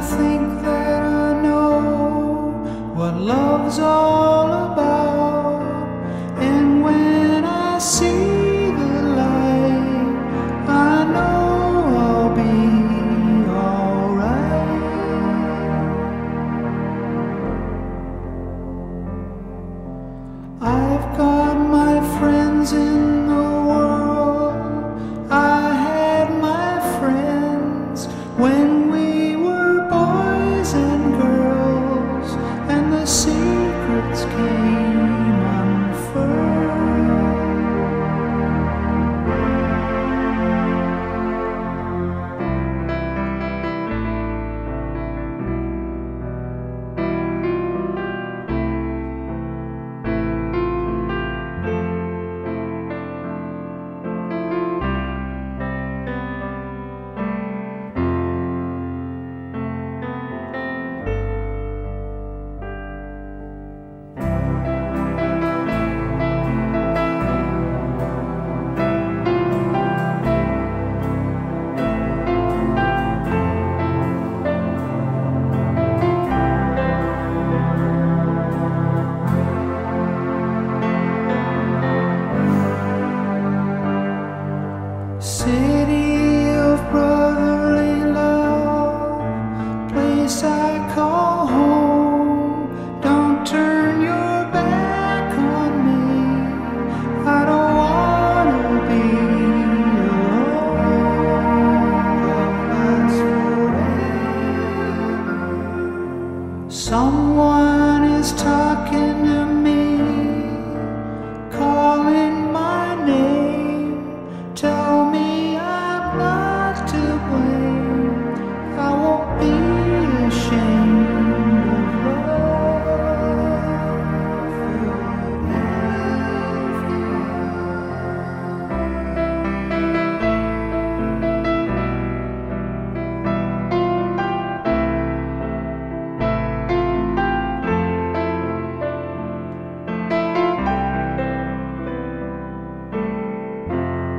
think that I know what love's all about, and when I see the light, I know I'll be alright. I've got my friends in the world. I had my friends when we were boys and girls, and the secrets came unfurled. City of brotherly love, place I call home. Don't turn your back on me, I don't wanna be alone. Love lasts forever. Someone is talking to me, calling my name. Tell me I'm not to blame, I won't be ashamed of love.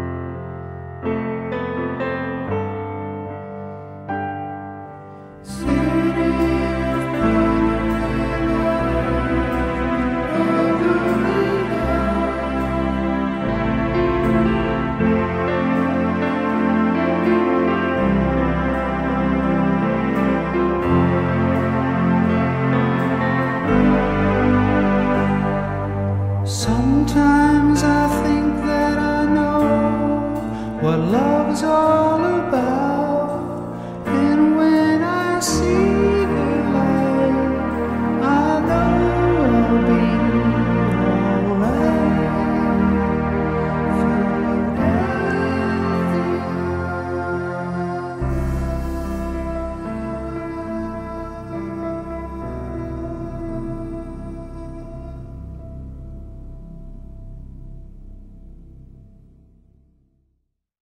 See